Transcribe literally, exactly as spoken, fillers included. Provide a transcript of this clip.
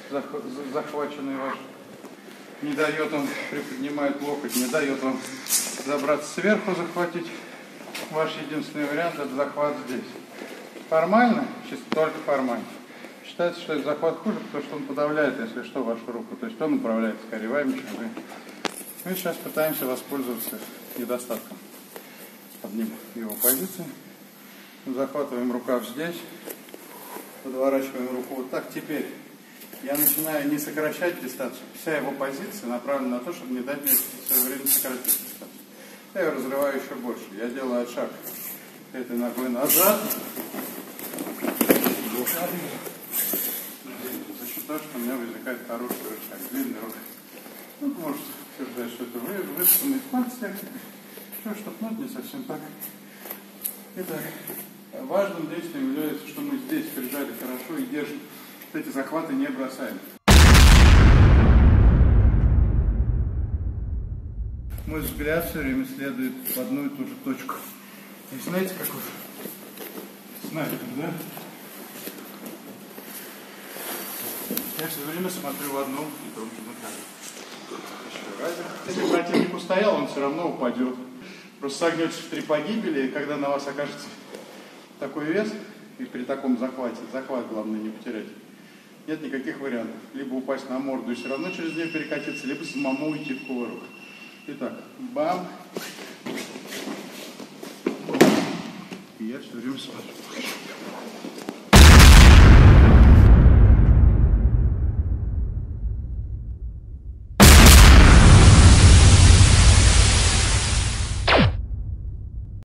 захваченный ваш. Не дает он, приподнимает локоть, не дает вам забраться сверху, захватить. Ваш единственный вариант – это захват здесь. Формально, чисто только формально. Считается, что этот захват хуже, потому что он подавляет, если что, вашу руку. То есть он управляет скорее вами, чем вы. Мы сейчас пытаемся воспользоваться недостатком. Поднимем его позиции. Захватываем рукав здесь. Подворачиваем руку вот так. Теперь я начинаю не сокращать дистанцию. Вся его позиция направлена на то, чтобы не дать мне в свое время сократить дистанцию. Я ее разрываю еще больше. Я делаю шаг этой ногой назад. За счет того, что у меня возникает хороший рычаг, длинный рог. Ну, может утверждать, что это высосанный пальцы. Все, что ну, не совсем так. Итак, важным действием является, что мы здесь прижали хорошо и держим. Эти захваты не бросаем. Мой взгляд все время следует в одну и ту же точку. И знаете, как вот снайпер, да? Я все время смотрю в одну и ту же направление. Если противник устоял, он все равно упадет. Просто согнетесь в три погибели, и когда на вас окажется такой вес, и при таком захвате, захват главное не потерять, нет никаких вариантов. Либо упасть на морду и все равно через нее перекатиться, либо самому уйти в кувырок. Итак, бам. И я все время смотрю.